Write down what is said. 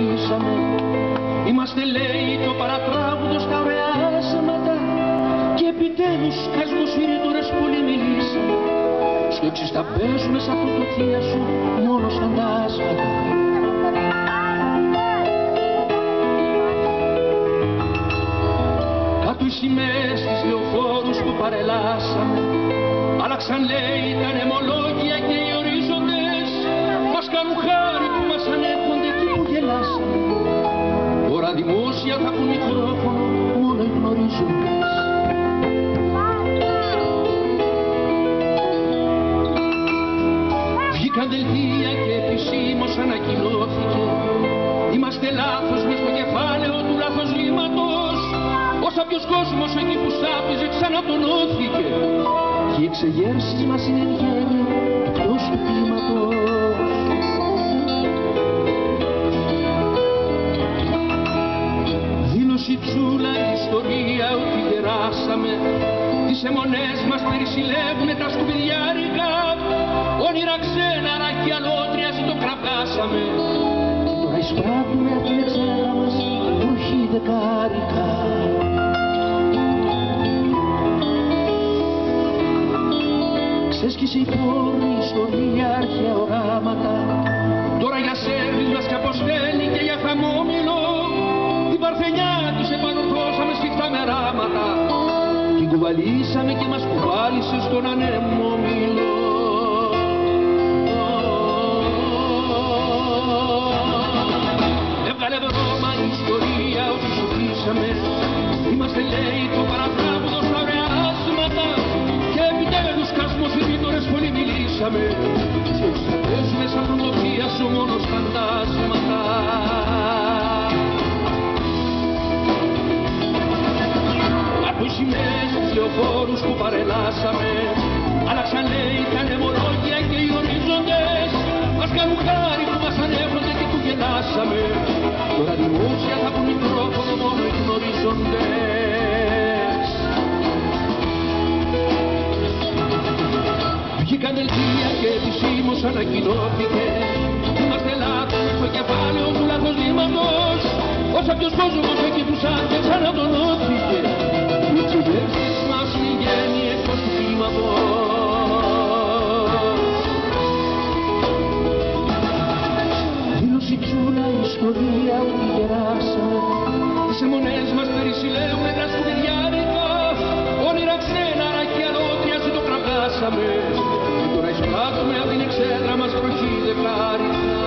αρχίσαμε. Είμαστε λέει το παρατράγουδο στα ωραία άσματα και επιτέλους κασμοσφυρίτωρες πολύ μιλήσαμε. Στο εξής θα παίζουμε σ' αυτό το θεία σου μόνος φαντάσματα. Κάτω οι σημαίες στις λεωφόρους που παρελάσαμε, άλλαξαν λέει τα νεμολόγια και οι ορίζοντες. Μας κάνουν χάρη που μας ανέχονται εκεί που γελάσαμε. Τώρα δημόσια θα έχουν μικρόφωνο μόνο οι γνωρίζοντες. Βγήκαν δελτία και επισήμως ανακοινώθηκε. Είμαστε λάθος μες στο κεφάλαιο του λαθοσλήματος. Όσα ποιος κόσμος εκεί που σάπιζε ξανατονώθηκε. Και οι εξεγέρσεις μας είναι εν γέννη εκτός του κλίματος. Δήλωση Τσούλα η ιστορία ότι γεράσαμε. Τις αιμονές μας περισυλλεύουνε τα σκουπιδιάρικα. Όνειρα ξένα ρακιά αλότρια το κραυγάσαμε. Τώρα εισπράττουμε απ' την εξέδρα μας όχι δεκάρικα. Ξέσκησε η πόρνη ιστορία αρχαία οράματα. Τώρα για σέρβις μας και αποστέλνει και για χαμόμηλο. Την παρθενιά της επανορθώσαμε σφιχτά με ράματα. Την κουβαλήσαμε και μας κουβάλισε στον ανέμομηλο. Έβγαλε βρώμα η ιστορία ότι σου πείσαμε. Είμαστε λέει το παρατράγουδο στα ωραία άσματα. Και επιτέλους κασμοσφυρίτωρες πολύ μιλήσαμε. Και παίζουμε σαν προδοκία σου μόνος φαντάσματα. Από οι σημαίες στους λεωφόρους που παρελάσαμε, άλλαξαν λέει τα νεμολόγια και οι ορίζοντες. Μας κάνουν χάρη που μας ανέχονται και που γελάσαμε. Τώρα δημόσια θα πουν μικρόφωνο μόνο οι γνωρίζοντες. Βγήκαν δελτία και επισήμως ανακοινώθηκε. Είμαστε λάθος στο κεφάλαιο του λαθοσλήματος. Όσα ποιος κόσμος εκεί που σ' ξανατονώθηκε. Οι εξηγέρσεις μας είναι γέννη εκτός του κλίματος. Δήλωση Τσούλα η ιστορία ότι γεράσαμε. Τις αιμονές μας περισυλλεύουνε τα σκουπιδιάρικα. Όνειρα ξένα ρακιά αλότρια το κραυγάσαμε. Και τώρα εισπράττουμε απ' την εξέδρα μας βροχή δεκάρικα.